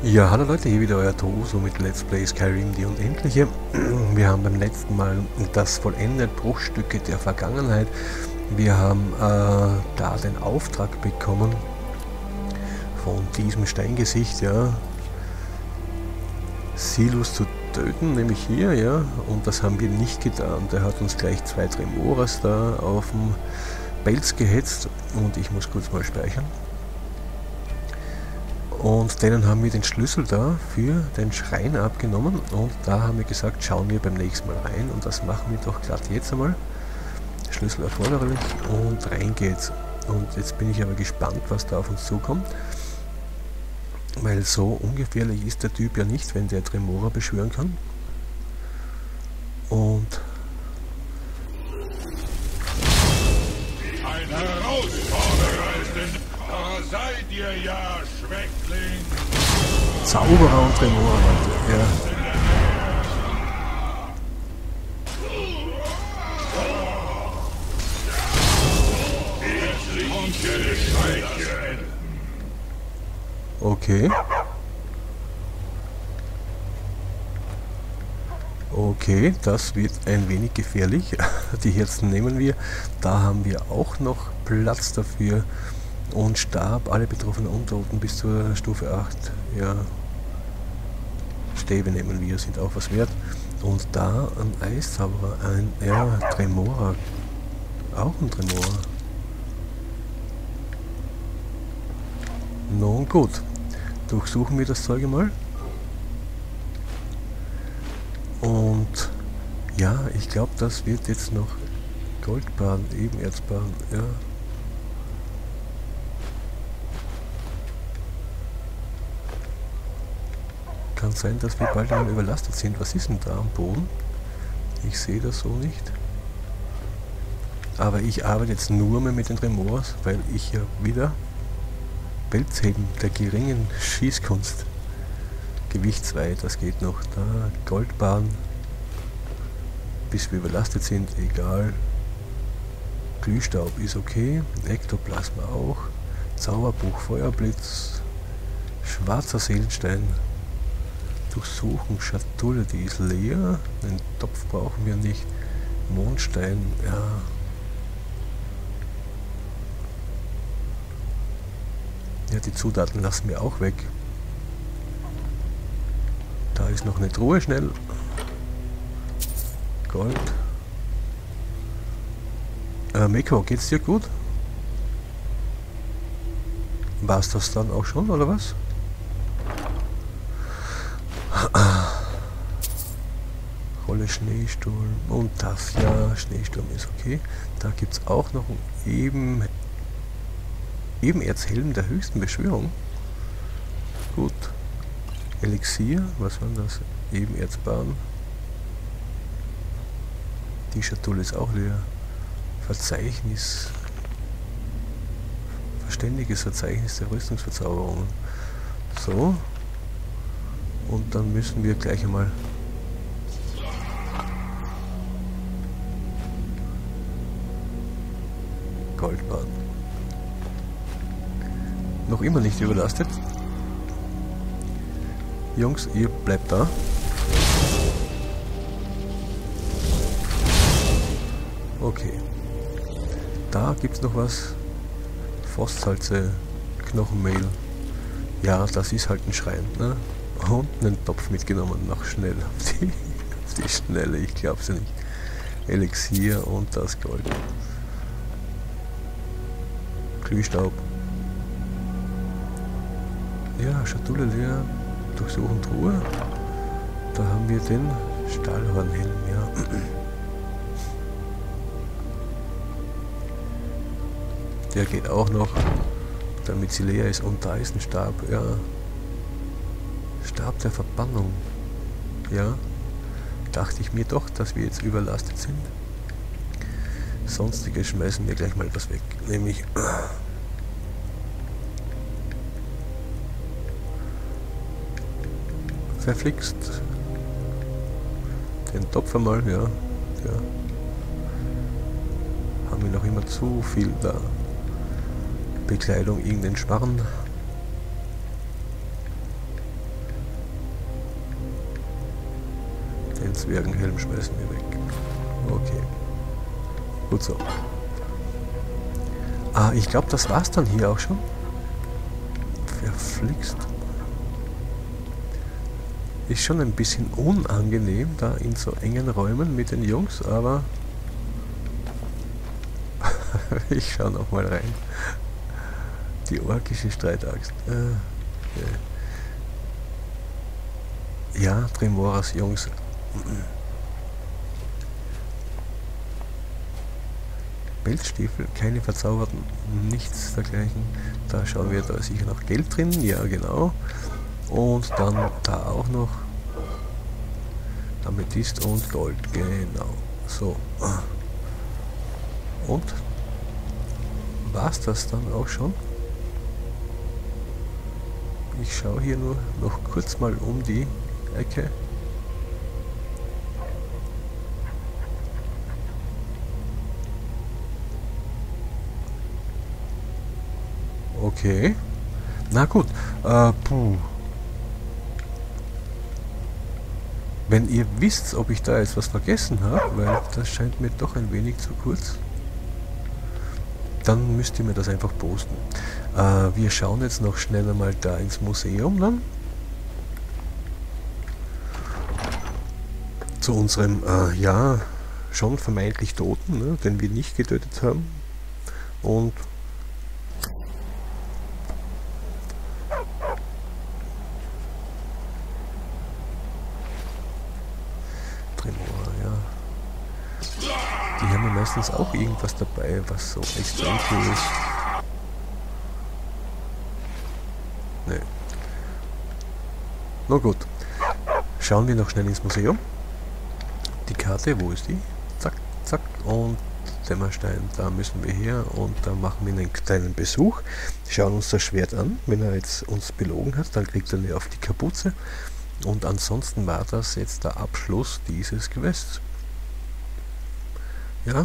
Ja, hallo Leute, hier wieder euer Toso mit Let's Play Skyrim die Unendliche. Wir haben beim letzten Mal das vollendet, Bruchstücke der Vergangenheit. Wir haben da den Auftrag bekommen von diesem Steingesicht, ja, Silus zu töten, nämlich hier, ja, und das haben wir nicht getan. Der hat uns gleich 2 Tremoras da auf dem Pelz gehetzt und ich muss kurz mal speichern. Und denen haben wir den Schlüssel da für den Schrein abgenommen und da haben wir gesagt, schauen wir beim nächsten Mal rein und das machen wir doch glatt jetzt einmal. Schlüssel erforderlich und rein geht's. Und jetzt bin ich aber gespannt, was da auf uns zukommt, weil so ungefährlich ist der Typ ja nicht, wenn der Tremora beschwören kann. Und Ein Herausforderer ist denn da seid ihr ja, Schwächling! Zauberer und Tremora, Leute, ja. Okay. Okay, das wird ein wenig gefährlich. Die Herzen nehmen wir. Da haben wir auch noch Platz dafür. Und Stab, alle betroffenen Untoten bis zur Stufe 8. Ja. Stäbe nehmen wir, sind auch was wert. Und da ein Eiszauberer, ein Tremora. Auch ein Tremora. Nun gut. Durchsuchen wir das Zeug mal. Und ja, ich glaube, das wird jetzt noch Goldbahn, Ebenerzbahn, ja. Kann sein, dass wir bald einmal überlastet sind. Was ist denn da am Boden? Ich sehe das so nicht. Aber ich arbeite jetzt nur mehr mit den Tremoras, weil ich ja wieder Pelzheben der geringen Schießkunst. Gewicht 2, das geht noch. Da, Goldbahn. Bis wir überlastet sind, egal. Glühstaub ist okay. Ektoplasma auch. Zauberbuch, Feuerblitz. Schwarzer Seelenstein. Durchsuchen, Schatulle, die ist leer. Den Topf brauchen wir nicht. Mondstein, ja. Ja, die Zutaten lassen wir auch weg. Da ist noch eine Truhe, schnell. Gold. Meko, geht's dir gut? War's das dann auch schon, oder was? Rolle Schneesturm und das, ja, Schneesturm ist okay. Da gibt es auch noch einen Ebenerzhelm der höchsten Beschwörung. Gut. Elixier, was war das? Ebenerzbahn. Die Schatulle ist auch leer. Verzeichnis. Verständiges Verzeichnis der Rüstungsverzauberungen. So. Und dann müssen wir gleich einmal Goldbahn. Noch immer nicht überlastet. Jungs, ihr bleibt da. Okay. Da gibt es noch was. Frostsalze, Knochenmehl. Ja, das ist halt ein Schrein, ne? Und einen Topf mitgenommen, noch schnell auf die Schnelle, ich glaub's ja nicht. Elixier und das Gold. Glühstaub. Ja, Schatulle leer. Durchsuchen Truhe. Da haben wir den Stahlhornhelm, ja. Der geht auch noch, damit sie leer ist. Und da ist ein Stab, ja. Stab der Verbannung. Ja. Dachte ich mir doch, dass wir jetzt überlastet sind. Sonstige schmeißen wir gleich mal was weg. Nämlich verflixt. Den Topf einmal, ja. Ja. Haben wir noch immer zu viel da. Bekleidung, irgendeinen Schmarrn. Den Zwergenhelm schmeißen wir weg. Okay. Gut so. Ah, ich glaube, das war's dann hier auch schon. Verflixt. Ist schon ein bisschen unangenehm, da in so engen Räumen mit den Jungs, aber ich schaue noch mal rein. Die orkische Streitaxt. Okay. Ja, Tremoras Jungs. Pelzstiefel, keine verzauberten, nichts dergleichen. Da schauen wir, da ist sicher noch Geld drin, ja genau. Und dann da auch noch Amethyst und Gold, genau. So. Und war's das dann auch schon? Ich schaue hier nur noch kurz mal um die Ecke. Okay. Na gut. Puh. Wenn ihr wisst, ob ich da jetzt was vergessen habe, weil das scheint mir doch ein wenig zu kurz, dann müsst ihr mir das einfach posten. Wir schauen jetzt noch schnell einmal da ins Museum dann. Zu unserem, ja, schon vermeintlich Toten, ne, den wir nicht getötet haben. Und Tremora, ja. Die haben ja meistens auch irgendwas dabei, was so extrem cool ist. Nee. Na gut. Schauen wir noch schnell ins Museum. Die Karte, wo ist die? Zack, zack. Und Dämmerstein, da müssen wir her. Und da machen wir einen kleinen Besuch. Schauen uns das Schwert an. Wenn er jetzt uns belogen hat, dann kriegt er eine auf die Kapuze. Und ansonsten war das jetzt der Abschluss dieses Quests. Ja.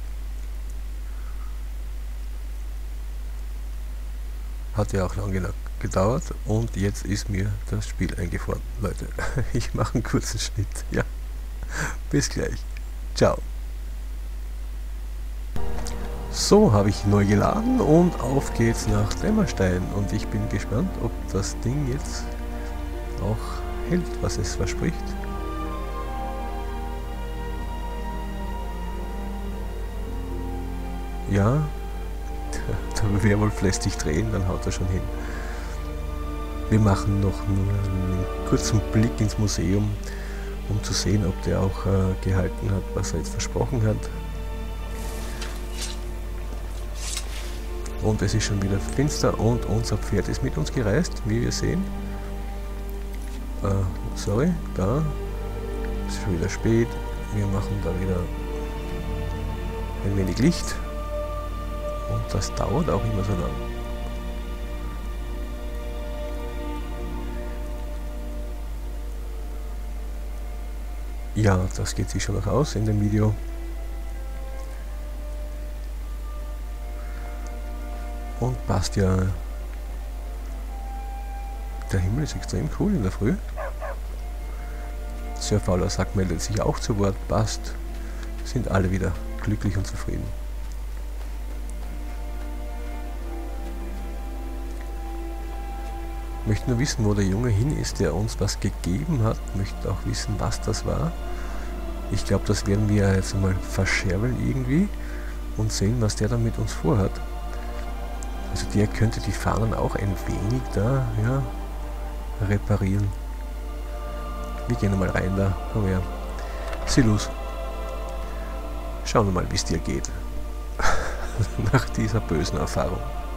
Hat ja auch lang genug gedauert und jetzt ist mir das Spiel eingefroren. Leute, ich mache einen kurzen Schnitt. Ja. Bis gleich. Ciao. So, habe ich neu geladen und auf geht's nach Dämmerstein. Und ich bin gespannt, ob das Ding jetzt auch hält, was es verspricht. Ja, der Werwolf lässt sich drehen, dann haut er schon hin. Wir machen noch nur einen kurzen Blick ins Museum, um zu sehen, ob der auch gehalten hat, was er jetzt versprochen hat. Und es ist schon wieder finster und unser Pferd ist mit uns gereist, wie wir sehen. Sorry, da ist schon wieder spät. Wir machen da wieder ein wenig Licht. Und das dauert auch immer so lang. Ja, das geht sich schon noch aus in dem Video. Und passt ja. Der Himmel ist extrem cool in der Früh. Sir Fauler Sack meldet sich auch zu Wort. Passt. Sind alle wieder glücklich und zufrieden. Möchte nur wissen, wo der Junge hin ist, der uns was gegeben hat. Möchte auch wissen, was das war. Ich glaube, das werden wir jetzt mal verscherbeln irgendwie und sehen, was der dann mit uns vorhat. Also der könnte die Fahnen auch ein wenig da, ja, reparieren. Wir gehen mal rein da. Komm her. Silus. Schauen wir mal, wie es dir geht. Nach dieser bösen Erfahrung.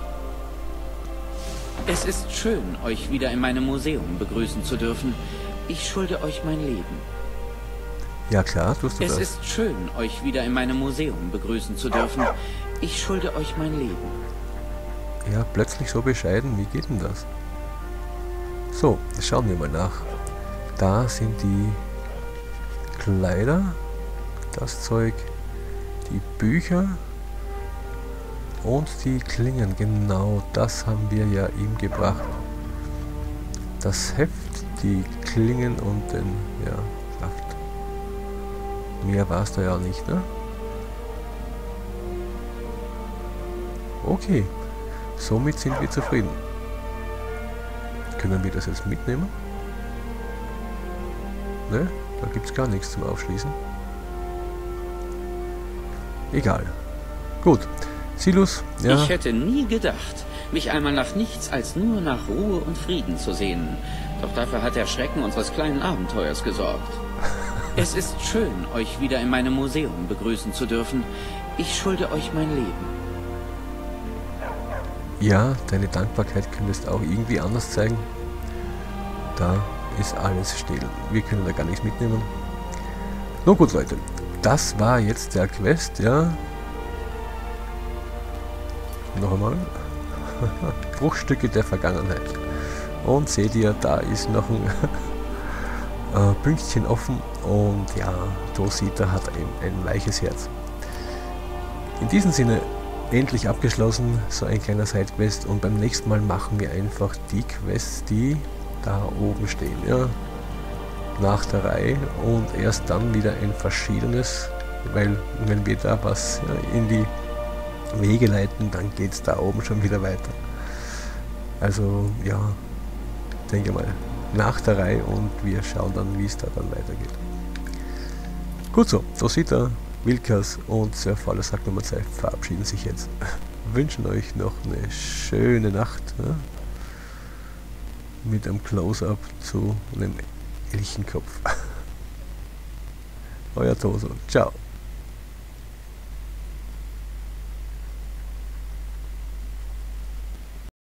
Es ist schön, euch wieder in meinem Museum begrüßen zu dürfen. Ich schulde euch mein Leben. Ja klar, tust du das. Es ist schön, euch wieder in meinem Museum begrüßen zu dürfen. Ich schulde euch mein Leben. Ja, plötzlich so bescheiden, wie geht denn das? So, schauen wir mal nach. Da sind die Kleider, das Zeug, die Bücher und die Klingen. Genau, das haben wir ja ihm gebracht. Das Heft, die Klingen und den, ja, Saft. Mehr war es da ja nicht, ne? Okay, somit sind wir zufrieden. Können wir das jetzt mitnehmen? Ne? Da gibt es gar nichts zum Aufschließen. Egal. Gut. Silus, ja. Ich hätte nie gedacht, mich einmal nach nichts als nur nach Ruhe und Frieden zu sehnen. Doch dafür hat der Schrecken unseres kleinen Abenteuers gesorgt. Es ist schön, euch wieder in meinem Museum begrüßen zu dürfen. Ich schulde euch mein Leben. Ja, deine Dankbarkeit könntest auch irgendwie anders zeigen. Da ist alles still. Wir können da gar nichts mitnehmen. Nun gut, Leute. Das war jetzt der Quest, ja. Noch einmal. Bruchstücke der Vergangenheit. Und seht ihr, da ist noch ein Pünktchen offen. Und ja, Rosita hat ein weiches Herz. In diesem Sinne, endlich abgeschlossen, so ein kleiner Sidequest. Und beim nächsten Mal machen wir einfach die Quests, die da oben stehen. Ja. Nach der Reihe und erst dann wieder ein verschiedenes, weil wenn wir da was in die Wege leiten, dann geht es da oben schon wieder weiter. Also ja, denke mal, nach der Reihe und wir schauen dann, wie es da dann weitergeht. Gut so, Rosita, Wilkas und Sir Fallersack Nummer 2 verabschieden sich jetzt. Wünschen euch noch eine schöne Nacht, ja? Mit einem Close-Up zu einem Elchenkopf. Euer Toso. Ciao.